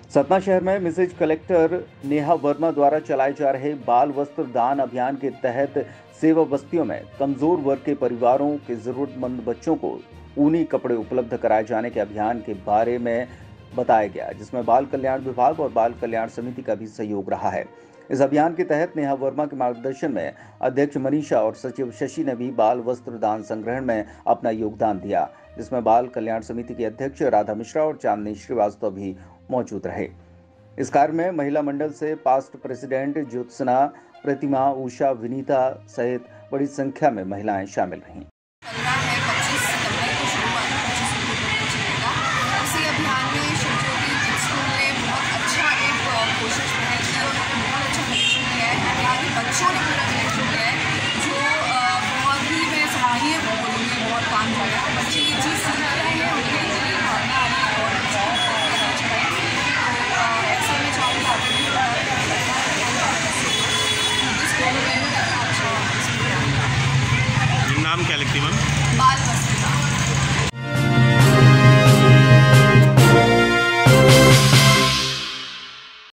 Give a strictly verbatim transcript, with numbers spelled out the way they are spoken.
सतना शहर में Mrs collector Neha Verma द्वारा चलाए जा रहे बाल वस्त्र दान अभियान के तहत सेवा बस्तियों में कमजोर वर्ग के परिवारों के जरूरतमंद बच्चों को ऊनी कपड़े उपलब्ध कराए जाने के अभियान के बारे में बताया गया, जिसमें बाल कल्याण विभाग और बाल कल्याण समिति का भी सहयोग रहा है। इस अभियान के तहत नेहा वर्मा के मार्गदर्शन में अध्यक्ष मनीषा और सचिव शशि ने भी बाल वस्त्र दान संग्रहण में अपना योगदान दिया, जिसमें बाल कल्याण समिति के अध्यक्ष राधा मिश्रा और चांदनी श्रीवास्तव भी मौजूद रहे। इस कार्य में महिला मंडल से पास्ट प्रेसिडेंट ज्योत्सना, प्रतिमा, उषा, विनीता सहित बड़ी संख्या में महिलाएं शामिल रहीं। बच्चों ने पूरा कलेक्शन किया है जो बहुत ही मैं सराहनीय बोलूँगी, बहुत काम कर रहा है। बच्चे ये चीज़ सीख रहे हैं, उनके लिए भावना आ रही है और अच्छा करना चाहिए। तो ऐसे में चाहूँगी आगे भी नाम क्या लिखती मैम? बाल